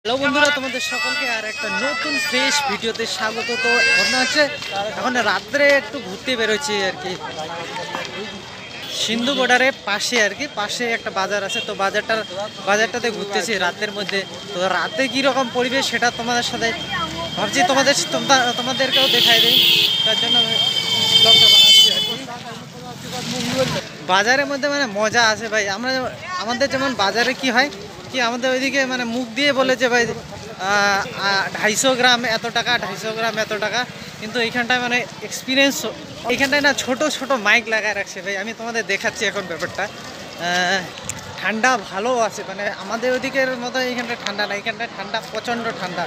Hello বন্ধুরা, তোমাদের সকলকে আর একটা নতুন ফ্রেশ ভিডিওতে স্বাগত। তো ঘটনা হচ্ছে এখন রাত্রে একটু ঘুরতে বেরোচ্ছি আর কি, সিন্ধু বর্ডারের পাশে আর কি, পাশে একটা বাজার আছে। তো বাজারটাতে ঘুরতেছি রাতের মধ্যে। তো রাতে কীরকম পরিবেশ সেটা তোমাদের সাথে ভাবছি তোমাদেরকেও দেখাই দিই, তার জন্য আমি ব্লগটা বানাচ্ছি আর কি। বাজারের মধ্যে মানে মজা আছে ভাই। আমাদের যেমন বাজারে কি হয় কি, আমাদের ওইদিকে মানে মুখ দিয়ে বলে যে ভাই 250 গ্রাম এত টাকা, 250 গ্রাম এত টাকা। কিন্তু এইখানটায় মানে এক্সপিরিয়েন্স, এইখানটায় না ছোট ছোট মাইক লাগায় রাখছে ভাই। আমি তোমাদের দেখাচ্ছি এখন ব্যাপারটা। ঠান্ডা ভালো আছে, মানে আমাদের ওইদিকের মতো এইখানটা ঠান্ডা না, এইখানটায় ঠান্ডা, প্রচণ্ড ঠান্ডা।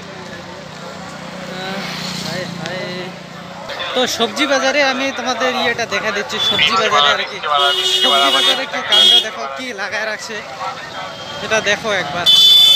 তো সবজি বাজারে আমি তোমাদের ইয়েটা দেখা দিচ্ছি, সবজি বাজারে আর কি, সবজি বাজারে কি কাণ্ড দেখো, কি লাগায় রাখছে সেটা দেখো একবার।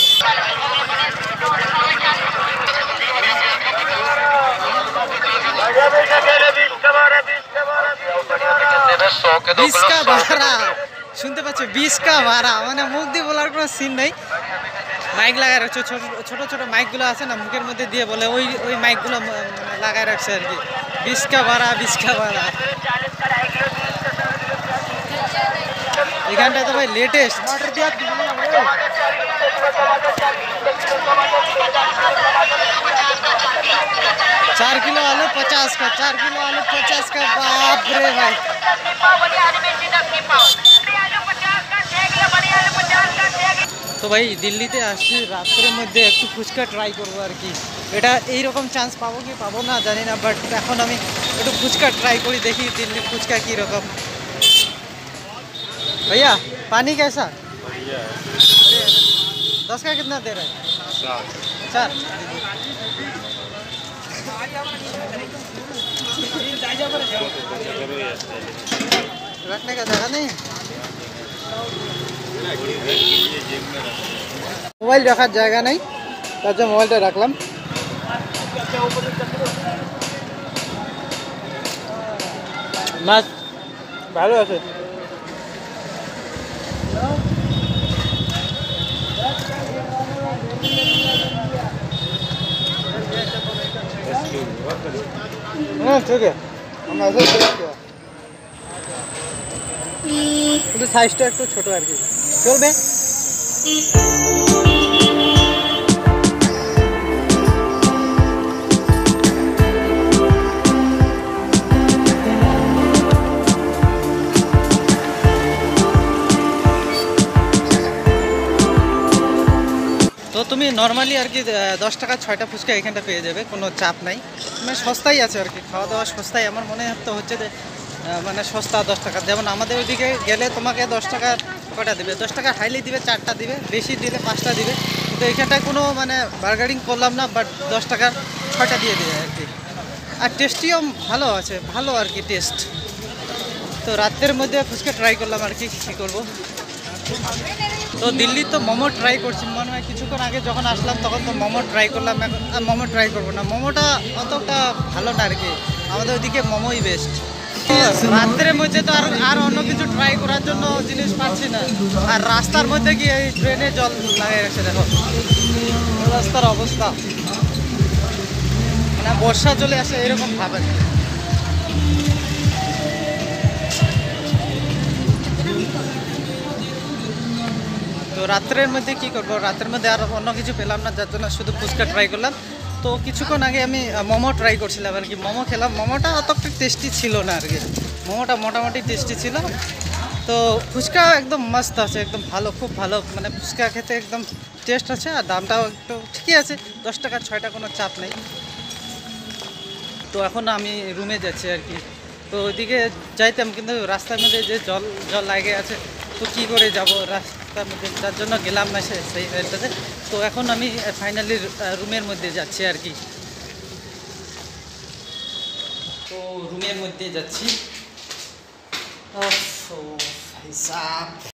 শুনতে পাচ্ছ? 20 কা ভাড়া, মানে মুখ দিয়ে বলার কোনো সিন নেই। মাইক লাগায় রাখছে, ছোট ছোট মাইকগুলো আছে না, মুখের মধ্যে দিয়ে বলে, ওই মাইকগুলো লাগায় রাখছে আর কি। 20 কা ভাড়া, 20 কা ভাড়া। এখানটায় তো ভাই লেটেস্ট। 4 किलो आलू 50 का, 4 किलो आलू 50 का। बाप रे भाई। তো ভাই দিল্লিতে আসছি, রাত্রের মধ্যে একটু ফুচকা ট্রাই করবো আর কি। এটা এইরকম চান্স পাবো কি পাবো না জানি না, বাট এখন আমি একটু ফুচকা ট্রাই করি, দেখি দিল্লির ফুচকা কীরকম। भैया पानी कैसा? 10 का कितना दे रहा है? 4। रखने का जगह नहीं है, মোবাইল রাখার জায়গা নেই, তার জন্য মোবাইলটা রাখলাম। মাছ ভালো আছে। ঠিক আছে, আমরা কিন্তু সাইজটা একটু ছোট আর কি, চলবে। তো তুমি নর্মালি আর কি 10 টাকা 6টা ফুচকা এখানটা পেয়ে যাবে, কোনো চাপ নাই। মানে সস্তাই আছে আর কি, খাওয়া দাওয়া সস্তাই। আমার মনে হচ্ছে যে মানে সস্তা 10 টাকা। যেমন আমাদের ওইদিকে গেলে তোমাকে 10 টাকা কটা দিবে, 10 টাকা হাইলি দিবে, 4টা দিবে, বেশি দিলে 5টা দিবে। কিন্তু এইখানটায় কোনো মানে বার্গারিং করলাম না, বাট 10 টাকার 6টা দিয়ে দেবে আর কি। আর টেস্টিও ভালো আছে, ভালো আর কি টেস্ট। তো রাতের মধ্যে ফুচকা ট্রাই করলাম আর কি, কী করবো। তো দিল্লির তো মোমো ট্রাই করছি, মনে হয় কিছুক্ষণ আগে যখন আসলাম তখন তো মোমো ট্রাই করলাম। এখন মোমো ট্রাই করবো না, মোমোটা অতটা ভালো না আর কি, আমাদের ওইদিকে মোমোই বেস্ট। রাত্রের মধ্যে তো আর অন্য কিছু ট্রাই করার জন্য জিনিস পাচ্ছি না। আর রাস্তার মধ্যে গিয়ে এই ট্রেনে জল লাগিয়ে রাখছে, দেখো রাস্তার অবস্থা, মানে বর্ষা চলে আসে এরকম ভাবে। তো রাত্রের মধ্যে কি করবো, রাতের মধ্যে আর অন্য কিছু পেলাম না, যার জন্য শুধু ফুচকা ট্রাই করলাম। তো কিছুক্ষণ আগে আমি মোমো ট্রাই করছিলাম আর কি, মোমো খেলাম। মোমোটা অতটা টেস্টি ছিল না আর কি, মোমোটা মোটামুটি টেস্টি ছিল। তো ফুচকা একদম মাস্ত আছে, একদম ভালো, খুব ভালো। মানে ফুচকা খেতে একদম টেস্ট আছে, আর দামটাও একটু ঠিকই আছে, 10 টাকা 6টা, কোনো চাপ নেই। তো এখন আমি রুমে যাচ্ছি আর কি। তো ওইদিকে যাইতাম, কিন্তু রাস্তার মধ্যে যে জল লাগে আছে, তো কী করে যাব রাস্তার মধ্যে, যার জন্য গেলাম না সেই সাইডটাতে। তো এখন আমি ফাইনালি রুমের মধ্যে যাচ্ছি আর কি। তো রুমের মধ্যে যাচ্ছি।